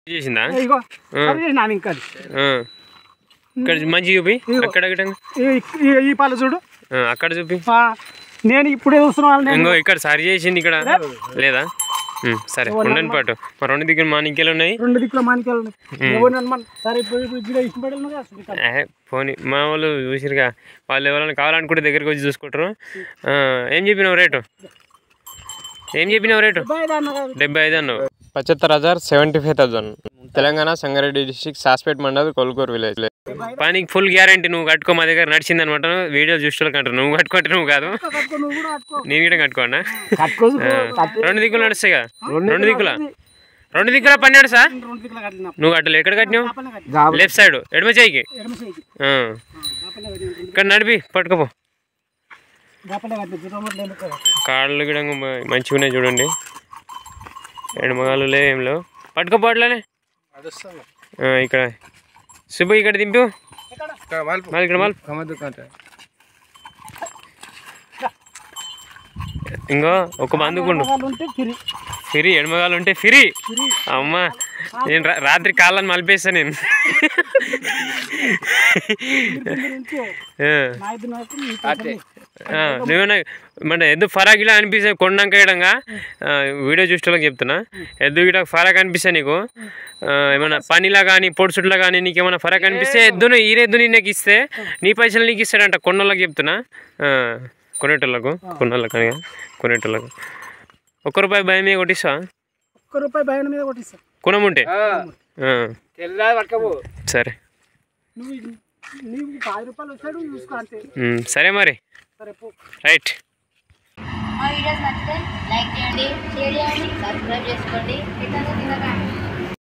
చేసిందా ఇగో సరే నాని ఇంకా ఇక్కడ మంచి చూపి అక్కడ ఈ పాలు చూడు అక్కడ చూపి నేను ఇప్పుడే చూస్తున్నా ఇంకో ఇక్కడ సరి చేసింది ఇక్కడ లేదా సరే ఉండండి పాటు మా రెండు దిక్కులు మాణిక్యాలు ఉన్నాయి పోనీ మా వాళ్ళు చూసిరుగా వాళ్ళు ఎవరైనా కావాలనుకుంటే దగ్గరికి వచ్చి చూసుకుంటారు ఏం చెప్పినావు రేటు 75 అన్నావు 75,75,000 తెలంగాణ సంగారెడ్డి డిస్ట్రిక్ట్ సాస్పేట్ మండల్ కొల్కూరు విలేజ్ పనికి ఫుల్ గ్యారంటీ నువ్వు కట్టుకో మా దగ్గర నడిచింది అనమాట వీడియో చూసుకోవాలి కంటారు నువ్వు కట్టుకుంటే నువ్వు కాదు నేను కూడా కట్టుకోండి రెండు దిక్కులు నడుస్తాయి కదా రెండు దిక్కుల పన్నాడు సార్ నువ్వు కట్టలే ఎక్కడ కట్టినావు లెఫ్ట్ సైడ్ ఎడమ చేయికి ఇక్కడ నడిపి పట్టుకోపో కాళ్ళు కూడా మంచిగా ఉన్నాయి చూడండి ఎడమగాలు లేవు ఏం లేవు పట్టుకోపోవట్లనే ఇక్కడ సుబ్బు ఇక్కడ దింపు ఇక్కడ ఇంకో ఒక బందుకుండు ఫ్రీ ఎడమగాలు ఉంటే ఫ్రీ అమ్మా నేను రాత్రి కాళ్ళని మలిపేస్తా నేను నువ్వేనా మన ఎద్దు ఫరాక్ ఇలా అనిపిస్తాయి కొండంక ఇడంగా వీడియో చూసేటోళ్ళకి చెప్తున్నా ఎద్దు గిట ఫరాక్ అనిపిస్తాయి నీకు ఏమన్నా పనిలా కానీ పొడుచుట్లా కానీ నీకు ఏమైనా ఫరాక్ అనిపిస్తే ఎద్దును ఈరెద్దుని నీకు ఇస్తే నీ పైసలు నీకు ఇస్తాడంట కొన్నోళ్ళకి చెప్తున్నా కొనేటోళ్ళకు కొనేటోళ్ళకు ₹1 భయం మీద కొట్టిస్తా ₹1 భయం మీద కొట్టిస్తా కొనముంటే సరే సరే మరి రైట్ మా వీడియోస్ నచ్చితే లైక్ చేయండి షేర్ చేయండి సబ్స్క్రైబ్ చేసుకోండి